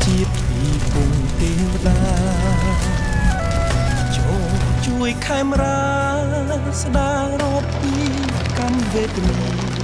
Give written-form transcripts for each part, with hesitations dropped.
ជាតិពីពងទេវតាចូលជួយខេមរាស្ដាររត់ពីកម្មវេទនា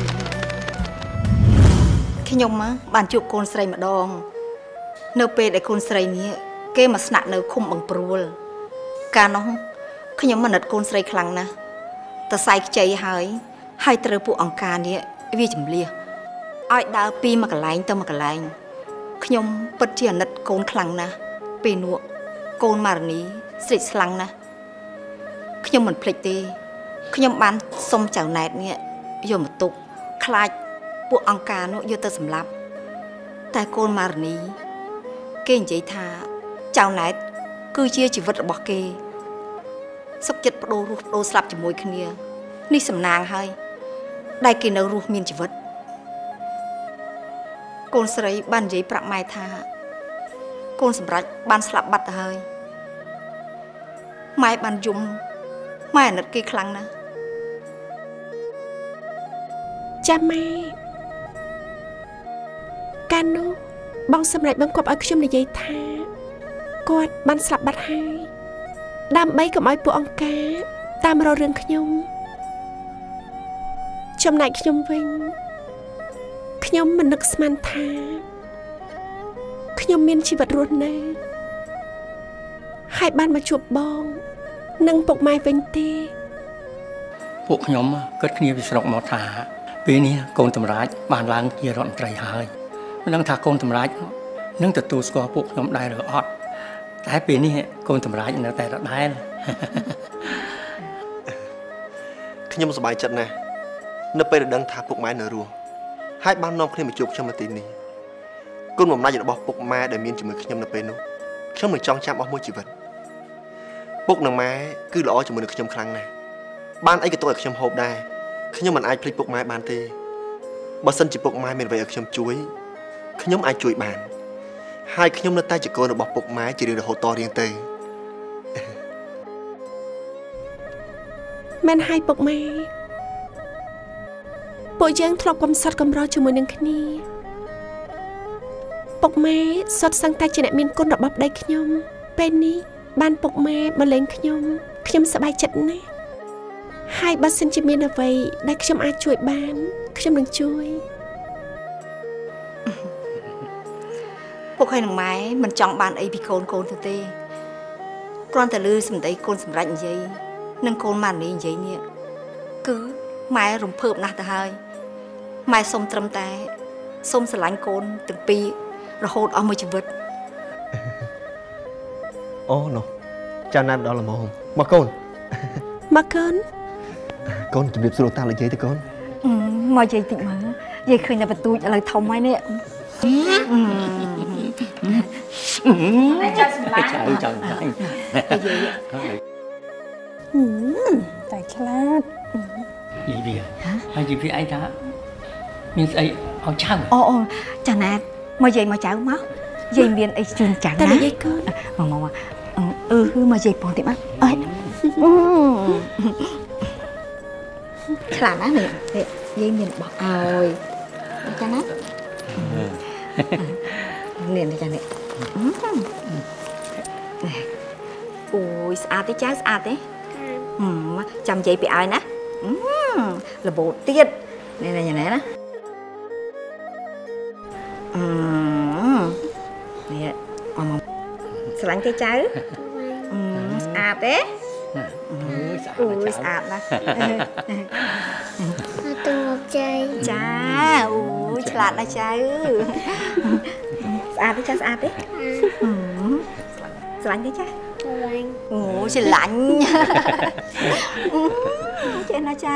ខ្ញុំបានជួបកូនស្រីម្ដងនៅពេលដែលកូនស្រីនេះគេមកស្នាក់នៅឃុំបឹងព្រួលកាលនោះខ្ញុំមិនណិតកូនស្រីខ្លាំងណាស់តសៃខ្ចីហើយត្រូវពួកអង្ការនេះវាចម្លៀសឲ្យដើរពីមួយកន្លែងទៅមួយកន្លែងខ្ញុំពិតជាអាណិតកូនខ្លាំងណាស់ពេលនោះកូនម៉ារនីស្រេកស្លាំងណាស់ខ្ញុំមិនភ្លេចទេខ្ញុំបានសុំចៅណែតនេះយកមកទុកខ្លាចពួកអង្ការនោះយកទៅសម្លាប់តែកូនម៉ារនីគេនិយាយថាចៅណែតគឺជាជីវិតរបស់គេសុខចិត្តបដូររស់បដូរស្លាប់ជាមួយគ្នានេះសំណាងហើយដែលគេនៅរស់មានជីវិតកូនស្រីបាននិយាយប្រាប់ម៉ែថាកូនសម្រេចបានស្លាប់បាត់ទៅហើយម៉ែបានយំម៉ែអាណិតគេខ្លាំងណាស់ចាំម៉ែកាលនោះបងសម្រេចបង្គាប់ឲ្យខ្ញុំនិយាយថាគាត់បានស្លាប់បាត់ហើយដើម្បីកុំឲ្យពួកអង្គការតាមរករឿងខ្ញុំចំណែកខ្ញុំវិញខ្ញុំមិននឹកស្មានថាខ្ញុំមានជីវិតរស់នៅហើយបានមកជួបបងនិងពុកម៉ែវិញទេពួកខ្ញុំគិតគ្នាពីស្រុកមកថាពេលនេះកូនតម្រាចបានឡើងជារដ្ឋមន្ត្រីហើយមិនដឹងថាកូនតម្រាចនឹងទទួលស្គាល់ពួកខ្ញុំដែរឬអត់តែពេលនេះកូនតម្រាចនៅតែដដែលខ្ញុំសប្បាយចិត្តណាស់នៅពេលដែលដឹងថាពុកម៉ែនៅរស់ហើយបាននាំគ្នាមកជួបខ្ញុំនៅទីនេះគុណបំណាច់របស់ពុកម៉ែដែលមានជាមួយខ្ញុំនៅពេលនោះខ្ញុំនឹងចងចាំអស់មួយជីវិតពុកនិងម៉ែគឺល្អជាមួយនឹងខ្ញុំខ្លាំងណាស់បានអីក៏ទុកឲ្យខ្ញុំហូបដែរខ្ញុំមិនអាចភ្លេចពុកម៉ែបានទេបើសិនជាពុកម៉ែមានអ្វីឲ្យខ្ញុំជួយខ្ញុំអាចជួយបានហើយខ្ញុំនៅតែជាកូនរបស់ពុកម៉ែជារៀងរហូតតរៀងទៅមែនហើយពុកម៉ែពួកយើងធ្លាប់កំសត់កំរជាមួយនឹងគ្នាពុកម៉ែសុទ្ធសឹងតែជាអ្នកមានគុណរបស់ប្តីខ្ញុំពេលនេះបានពុកម៉ែមកលេងខ្ញុំសប្បាយចិត្តណាស់ហើយបើសិនជាមានអ្វីដែលខ្ញុំអាចជួយបានខ្ញុំនឹងជួយពុកហើយនឹងម៉ែមិនចង់បានអីពីកូនទៅទេគ្រាន់តែឮសម្ដីកូនសម្រេចនិយាយនិងកូនម៉ានីនិយាយនេះគឺម៉ែរំភើបណាស់ទៅហើយម៉ែសុំត្រឹមតែសុំស្រឡាញ់កូនទាំងពីររហូតអស់មួយជីវិតអូនោះចាំណាត់ដល់ល្មមមកកូនកូនជំរាបសួរតានិយាយទៅកូនមកនិយាយតិចមើលនិយាយឃើញតែបន្ទូចឥឡូវធំហើយនេះចាំសម្លាញ់ចាំនិយាយតែឆ្លាតនិយាយហើយនិយាយអីថាមានស្អីឲ្យចៅអូចាណាមកនិយាយមកចៅមកនិយាយមានអីជូនចៅណាតែនិយាយកូនមកមកមកនិយាយបងតិចមកអើយខ្លាំងណាស់នេះនិយាយមានរបស់ឲ្យចាណានេះចានេះអូយស្អាតទេចៅស្អាតទេចាំនិយាយពីឲ្យណាលបោទៀតនេះណានេះអមស្រឡាញ់ទេចៅស្អាតទេអូយស្អាតណាស់ទូចៃចាអូយឆ្លាតណាស់ចៅស្អាតទេចាស្អាតទេស្រឡាញ់ទេចាអូស្រឡាញ់ចេះណាចៅ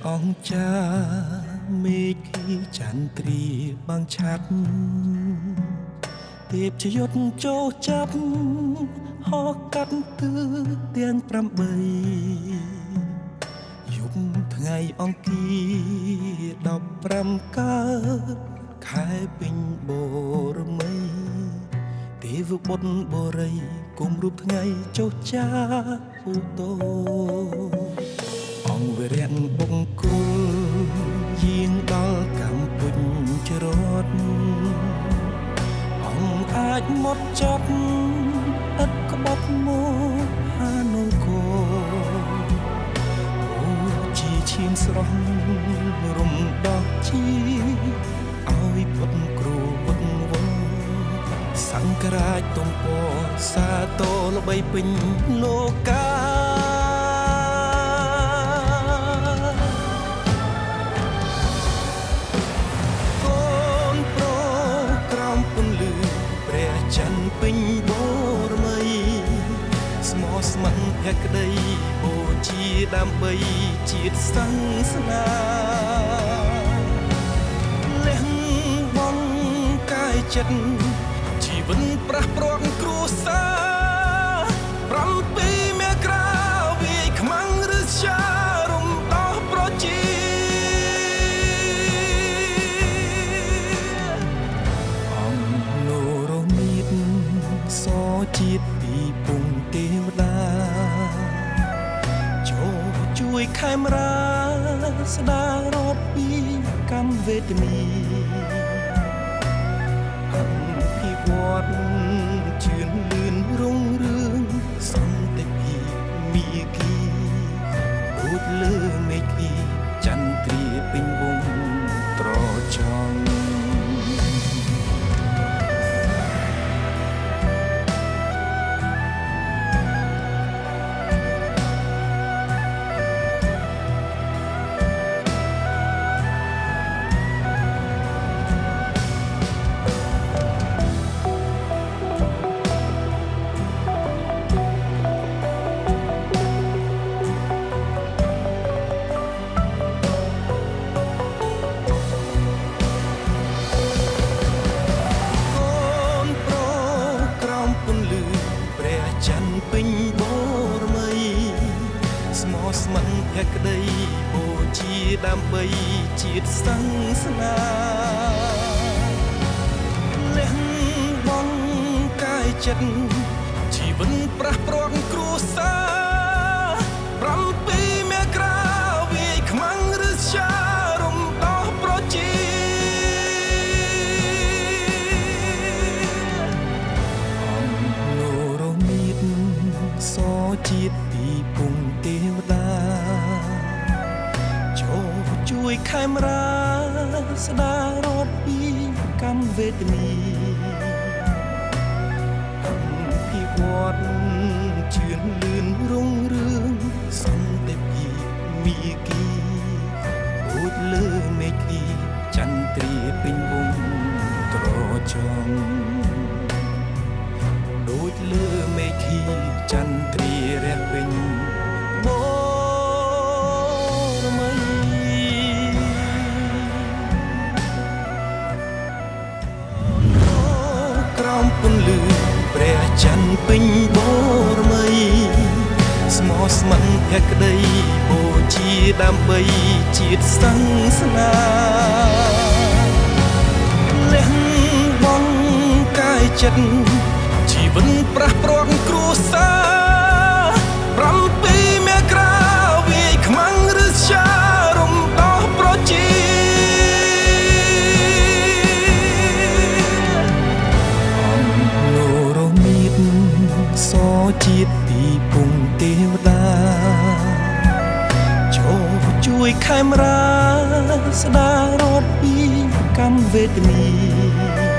អង្គចាមេឃីចន្ទ្រីបាំងឆាត់ទេពជាយុទ្ធចូលចាប់ហោះកាត់ទឺទាំង8យប់ថ្ងៃអង្គារ15កើតខែពេញបរមីទេវបុត្របរិយគុំរូបថ្ងៃចុះចាឧតោអង្គវរៈបង្គោលយាងដល់កម្ពុជារតអង្គអាចមកចត់ឥតក្បត់មកហានូកោអូជាឈាមស្រស់រំដោះជីឲ្យពុតគ្រូវឹកវងសង្ឃរាជទំពសាទរល្បីពេញលោកាពេញបរមីស្មោះស្ម័គ្រភក្តីបូជាដើម្បីជាតិសាសនាលះបង់កាយចិត្តជីវិតប្រះព្រាត់គ្រួសារ7មេក្រាវាយខ្មាំងឬសារំដោះប្រជាសជាតិពីពុងទេវតាចូលជួយខេមរាស្ដាររត់ពីកម្មវេទនីអភិវឌ្ឍជឿនលឿនរុងរឿងសន្តិភាពមីគីដូចលើមេឃីចន្ទ្រាពេញវងត្រចង់ពេញបរមីស្មោះស្ម័គ្រភក្តីបូជាដើម្បីជាតិសាសនាលះបង់កាយចិត្តជីវិតប្រះព្រាត់គ្រួសារ7មេក្រាវាយខ្មាំងឬសារំដោះប្រជាសជាតិពីពុងទេវតាចូលជួយខេមរាស្ដាររត់ពីកម្មវេទនីអភិវឌ្ឍជឿនលឿនរុងរឿងសន្តិភាពមីគីដូចលើមេឃីចន្ទ្រាពេញវងត្រចង់ដូចលើមេឃីចន្ទ្រារះវិញបរមីក្រោមពន្លឺព្រះច័ន្ទពេញបរមីស្មោះស្ម័គ្រភក្តីបូជាដើម្បីជាតិសាសនាលះបង់កាយចិត្តជីវិតប្រះព្រាត់គ្រួសារ7មេក្រាវាយខ្មាំងឬសារំដោះប្រជាអង្គនរមីតសជាតិពីពុងទេវតាចូលជួយខេមរាស្ដាររត់ពីកម្មវេទនី